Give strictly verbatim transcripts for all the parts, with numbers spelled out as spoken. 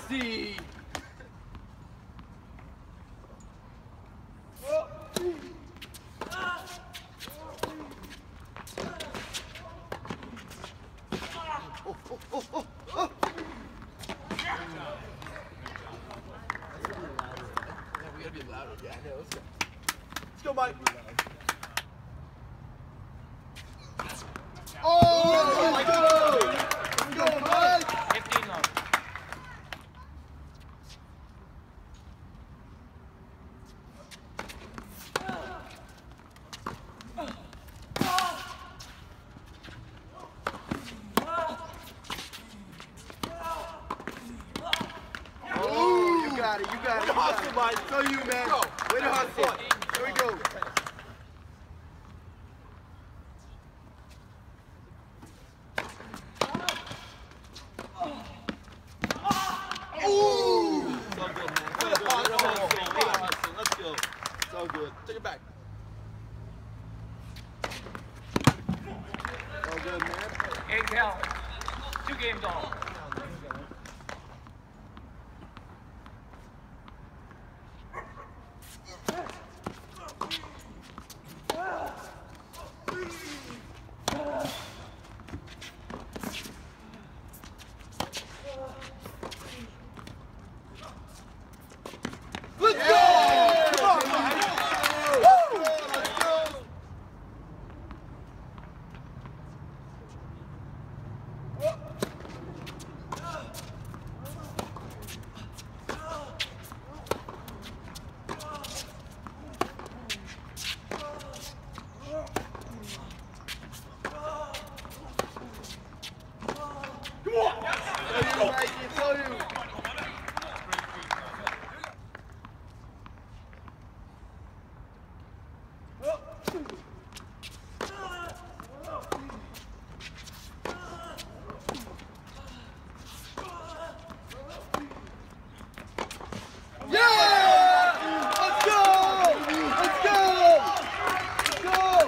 see. Oh, oh, oh, oh, oh. We gotta be louder. Yeah, I know. Let's go. Let's go, Mike. Oh, let's go. Let's go, Mike. fifteen long. Oh, you got it, you got it. Way to hustle, Mike. So you, man. Go. Way to hustle. Here we go. Ooh! So good, man. Way to hustle. Way to hustle. Let's go. So good. Take it back. So good, man. Eight count. Two games all. Let's go! Come on, Mike. Woo! Let's go. So you, Mike. So you. Yeah! Let's go! Let's go! Let's go!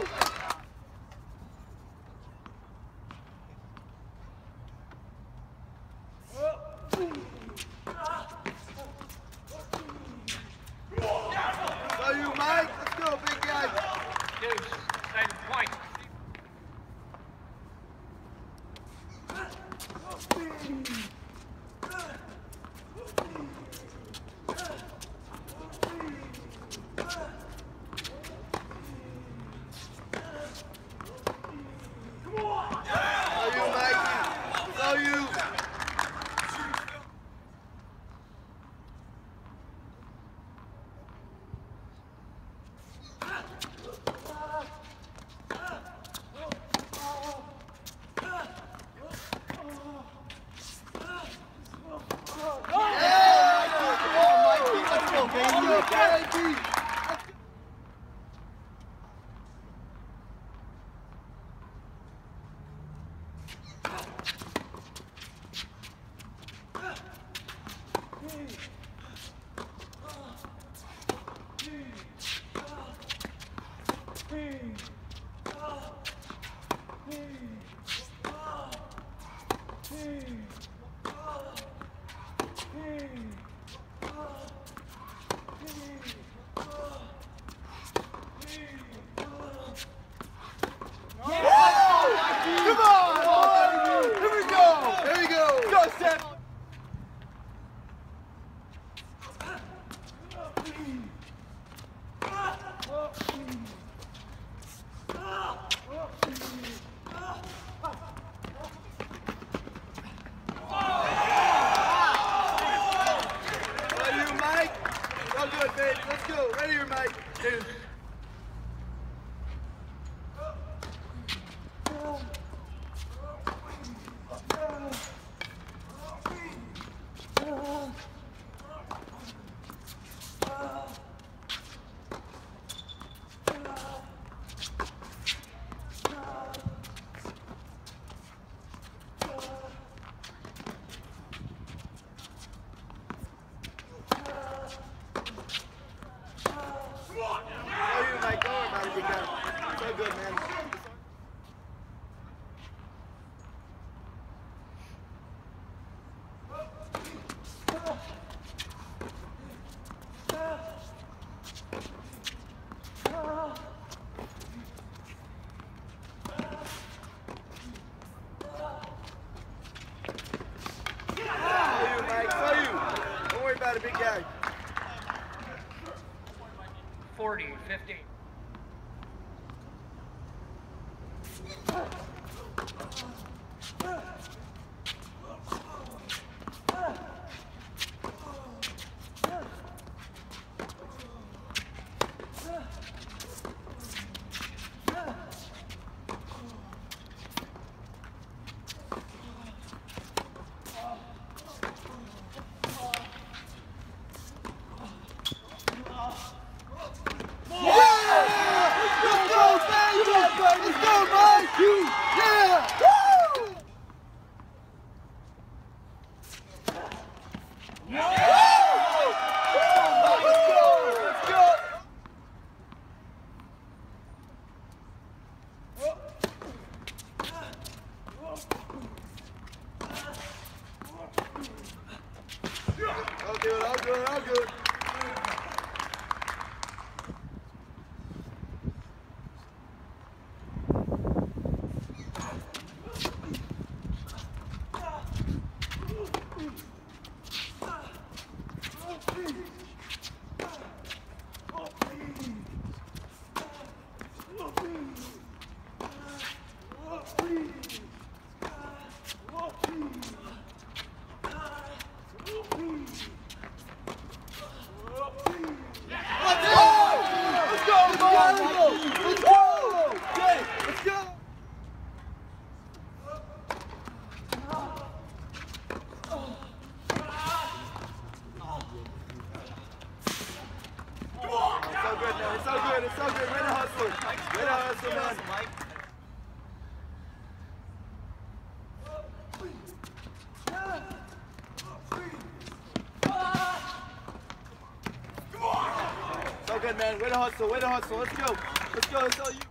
So you, Mike. Let's go, big guy. Dude, exciting point. So you, Mikey. So you. Yeah! Come on, Mikey. Let's go, baby. Let's go, baby. Come on! Here we go! Here we go! Go, Seth! Ready, you, Mike? So good, baby. Let's go. Ready, here, Mike. Dude. Come on! gag. forty, fifty. All good, all good, all good. It's so good, it's so good. Way to hustle. Way to hustle, man. So good, man. Way to hustle, way to hustle. Let's go. Let's go, that's all you.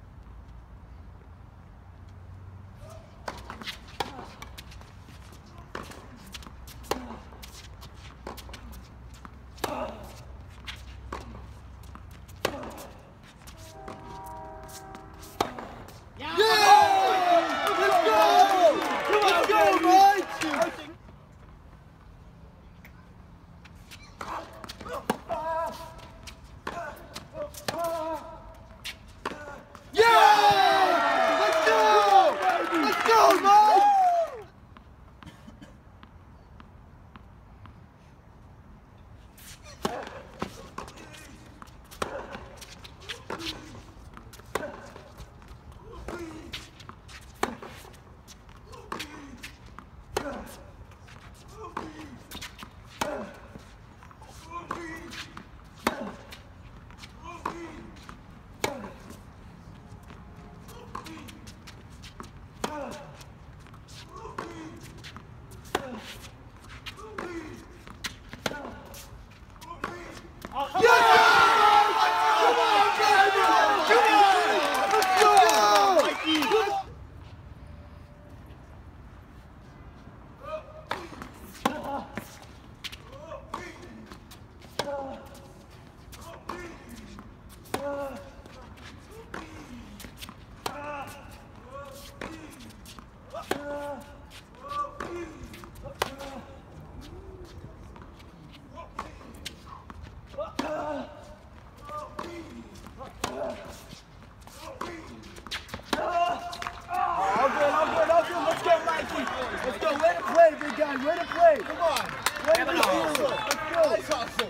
Let's go, way to play, big guy, way to play. Come on. Way to play. Let's go. Nice hustle.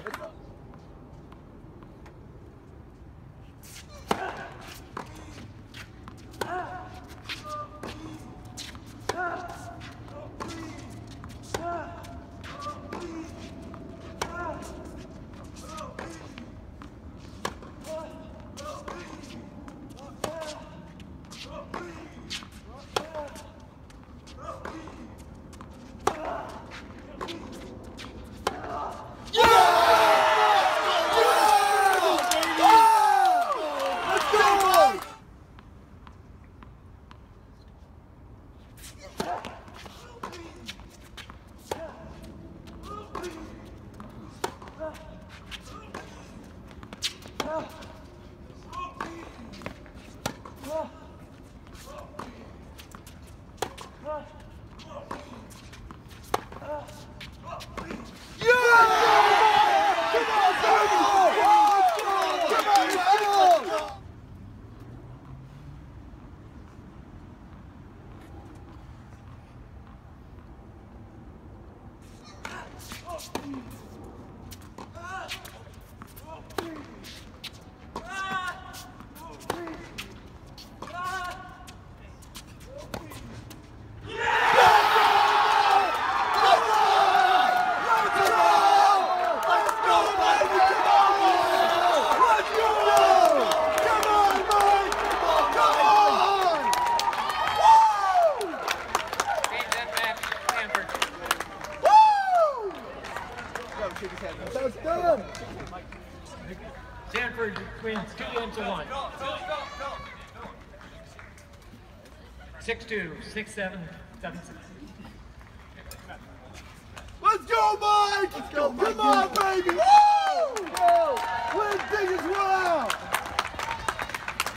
Yeah! That's done. Sanford wins two games to one. Six two, six seven, seven six. Let's go, Mike! Let's go, Come on, baby! Woo! Go! Win big as well!